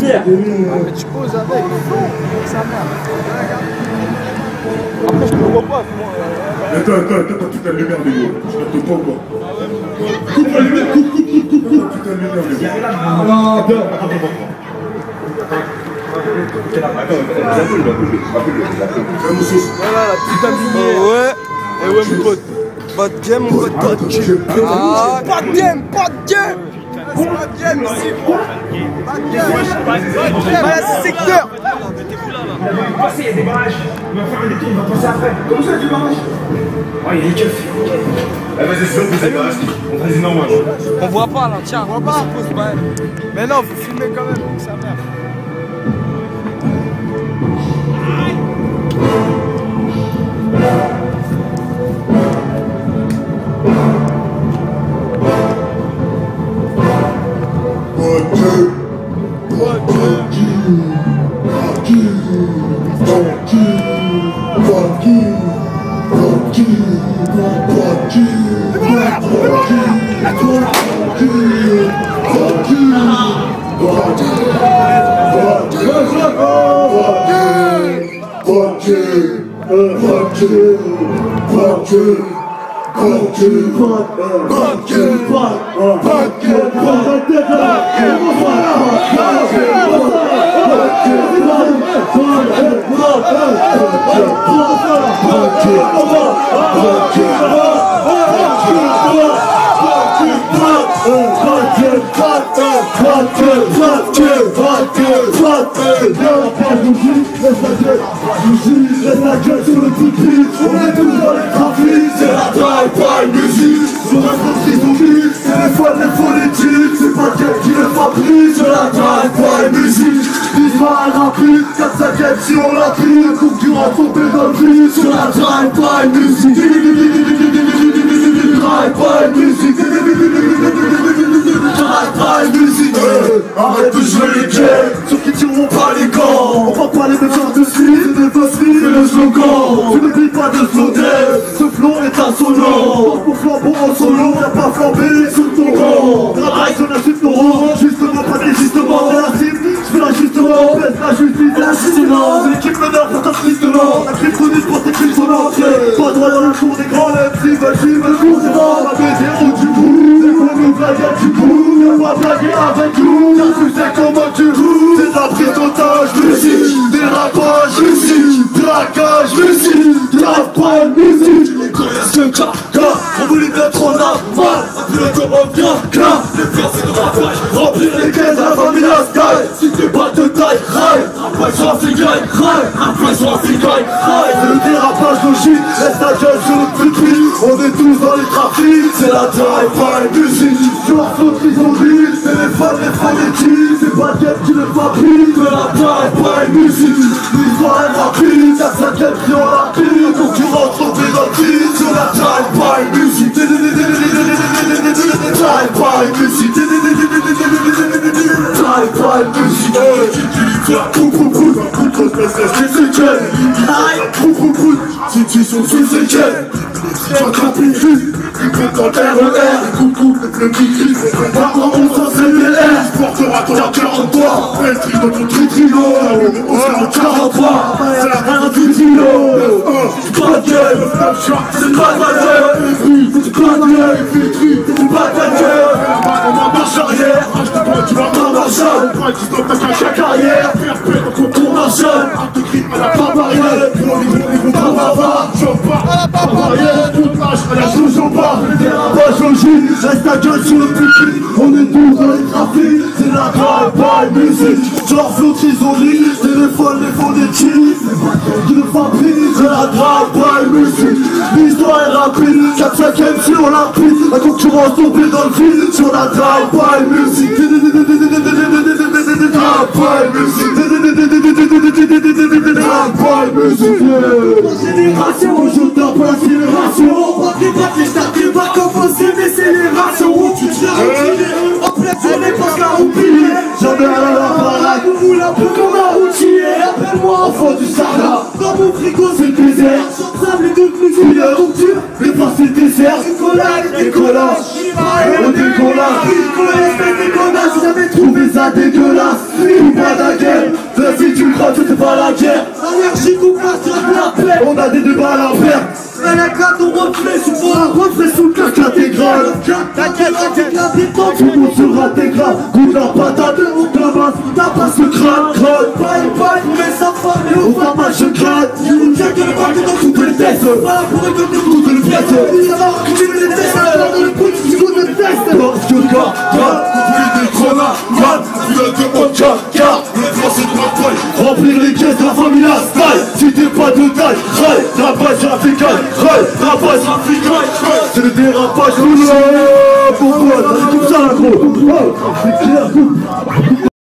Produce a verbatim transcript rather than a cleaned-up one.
poussière. Ah, mais tu poses avec. Ça marche. Après, je te vois pas. Attends, attends, attends, t'as toute la lumière, les gars. Je t'entends pas ou quoi? Coupe la lumière, coupe, coupe, coupe, coupe, coupe. Toute la lumière, les gars. Ah non, attends, attends, attends. Voilà la putain de lumière. Ouais. Et ouais mon pote. Pas de game mon pote. Pas de game. Ah, pas de game, pas de game. Pas de game ici. Pas de game. Voilà ce secteur. Il va passer, il y a des barrages. Il va faire un détour, il va passer après. Comment ça, du barrage? Oh, il y a des keufs. Ah, vas-y, c'est bon, c'est barrage. On fait normal. On voit pas là, tiens. On voit pas. Mais non, vous filmez quand même, ça merde. Laisse la gueule sur le pupitre, on est tous dans les trafics, c'est la drive-by musique, sur un truc qui s'oublie, c'est les fois les politiques, c'est pas quel qui le fabrique, c'est la drive-by musique, l'histoire est rapide, quatre cinquième si on l'a pris, le concurrent tombé dans le vide, sur la drive-by musique, drive-by musique, drive-by musique, arrête de jouer les guerres, ceux qui tireront pas les gants, on va pas les mettre de suite, c'est des fausseries, c'est le slogan, tu ne dis pas de sauter, ce flow est insolent, pense pour flambeau en solo, on n'a pas flambé sur ton rang, travail sur la suite d'euro, justement pas d'existement, dans la cible, je fais l'ajustement, baisse la justice et l'assistement, l'équipe meneur pour ta tristement, la kryptonite pour tes crimes sonores, pas droit dans le cours des grands lèvres, si vas-y, me cours, c'est dans la B D O du bout, c'est pour nous blaguer du bout, on va blaguer avec nous, car tu sais comment tu roules, c'est de la prise d'otage, musique, dérapage, musique, braquage, musique, grave pas de musique, les connaissent le caca, on voulait mettre en aval, un peu de revient, car les percées de ravage, remplir les caisses de la famille à Sky, si t'es pas de taille, raille, après sur un figaille, raille, après sur un figaille, raille, c'est le dérapage logique, laisse ta gueule sur le pupitre, on est tous dans les trafics, c'est la drive-by musique, genre saute qu'ils ont dit, c'est les fans, les phonétiques, c'est pas Jeff qui le fabrique, c'est la drive-by musique, l'histoire est rapide, y'a cinquième qui ont la pile, concurrence tombée dans le vide, sur la drive-by musique, drive-by musique, drive-by musique, pou pou pou, pou pou pou, c'est séquelles, pou pou pou, situation sous séquelles, j'en capille juste, il compte dans l'air en l'air, coucou, le kiki, par contre on s'en fait les airs, je portera ton cœur en toi, elle trie dans ton tritrilo, on sera en quarante-trois, c'est la reine du kilo, c'est pas de gueule, c'est pas de gueule, c'est pas de gueule, c'est pas de gueule, on va marche arrière, tu vas pas marcher, tu dois ta cache à carrière, faire paix quand on tourne en jeune, te crie à la barrière, pour les gros, les gros, pas bavard, je pars à la barrière, toute lâche, à la chose au bar, le dérapage au gîte, reste ta gueule sur le pupitre, on est tous dans les trafics, c'est la drive-by musique, genre flot trisoli, c'est les folles, les faux des cheese, c'est pas qui le fabrique, c'est la drive-by musique, l'histoire est rapide, quatre cinquième si on la prise, la concurrence tombée dans le vide, sur la drive-by musique, drive-by musique, drive-by musique, ma génération, aujourd'hui pas l'accélération, on va débattre les statues, pas composer, mais c'est les rations, où tu te l'as retiré, en pleine journée, parce qu'à oublier, jamais à la parade, vous la peu comme un routier, appelle-moi enfant du Sahara, dans mon frigo c'est le désert, j'entame les deux plus vieux, donc tu mais pas c'est le désert, décollage, décollage, on décollage, décollage, décollage, j'avais trouvé ça dégueulasse, ou pas Tout le monde sera tes gras, goûte la patate, on tabasse, tabasse le crâne, crâne. Bye bye, mais ça femme et au pas mal je gratte. Il tient que le bac dans toutes les tests. Voilà pour récolter toutes les pièces. Il va voir que tu veux les tests, dans le coup tu veux le test. Parce que gars, gars, oublie des grenades, gars, il a deux autres gars, gars. Le français de ma poille, remplir les caisses de la famille la style. Si t'es pas de taille, raille, rapage africain, raille, rapage africain. C'est le dérapage, oula, pourquoi? C'est comme ça la gros. C'est clair,